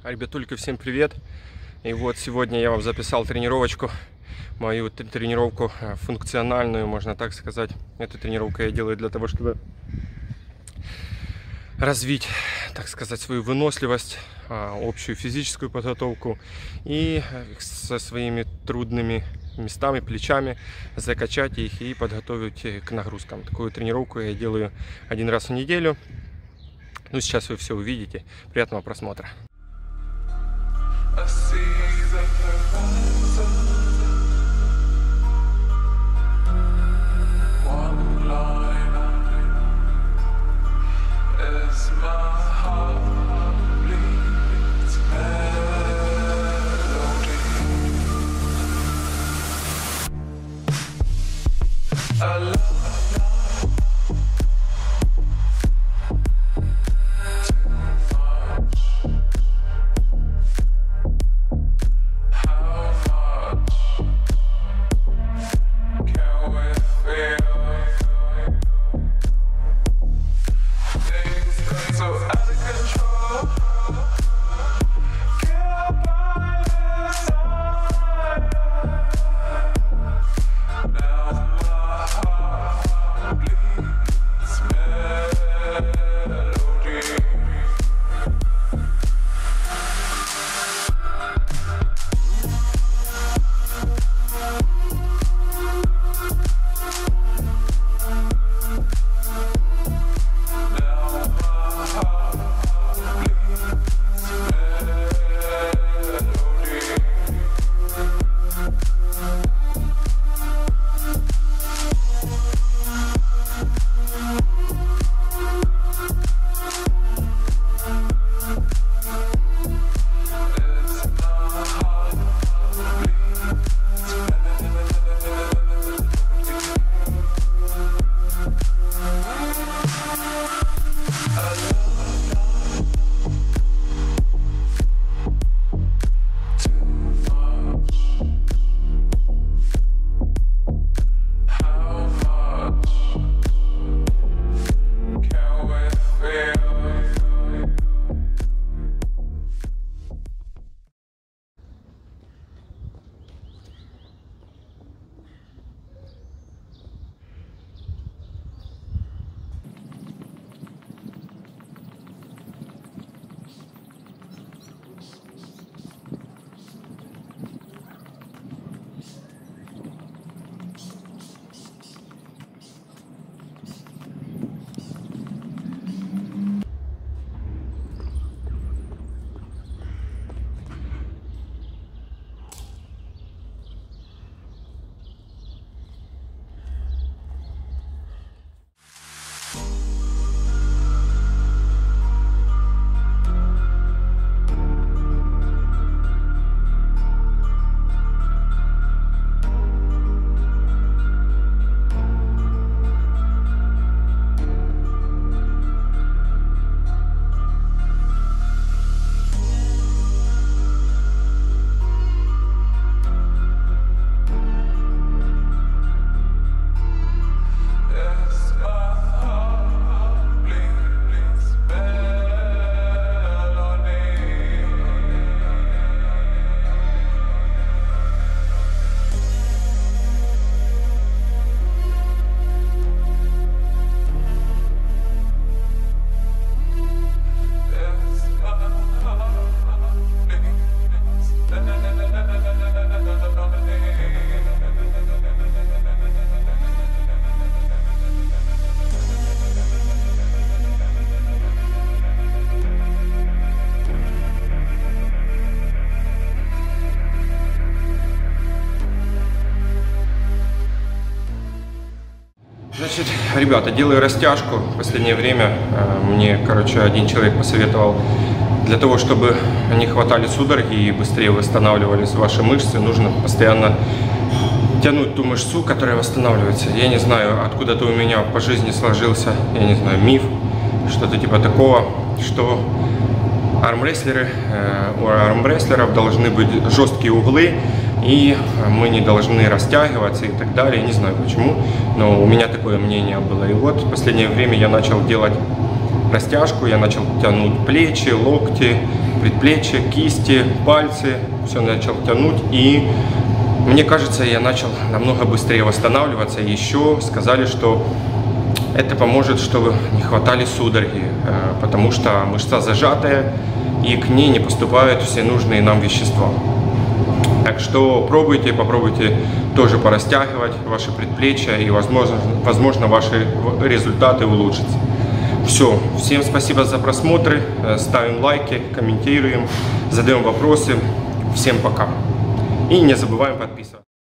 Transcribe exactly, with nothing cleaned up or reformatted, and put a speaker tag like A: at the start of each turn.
A: Ребятульки, всем привет! И вот сегодня я вам записал тренировочку, мою тренировку функциональную, можно так сказать. Эту тренировку я делаю для того, чтобы развить, так сказать, свою выносливость, общую физическую подготовку и со своими трудными местами, плечами закачать их и подготовить к нагрузкам. Такую тренировку я делаю один раз в неделю. Ну, сейчас вы все увидите. Приятного просмотра. I see the horizon. One line as my heart bleeds melody. I love Значит, ребята, делаю растяжку. В последнее время мне, короче, один человек посоветовал, для того, чтобы не хватали судороги и быстрее восстанавливались ваши мышцы, нужно постоянно тянуть ту мышцу, которая восстанавливается. Я не знаю, откуда-то у меня по жизни сложился, я не знаю, миф, что-то типа такого, что армрестлеры, у армрестлеров должны быть жесткие углы, и мы не должны растягиваться и так далее. Не знаю почему, но у меня такое мнение было. И вот в последнее время я начал делать растяжку, я начал тянуть плечи, локти, предплечья, кисти, пальцы, все начал тянуть, и мне кажется, я начал намного быстрее восстанавливаться. И еще сказали, что это поможет, чтобы не хватали судороги, потому что мышца зажатая, и к ней не поступают все нужные нам вещества. Так что пробуйте, попробуйте тоже порастягивать ваши предплечья, и возможно, возможно ваши результаты улучшатся. Все, всем спасибо за просмотры, ставим лайки, комментируем, задаем вопросы. Всем пока. И не забываем подписываться.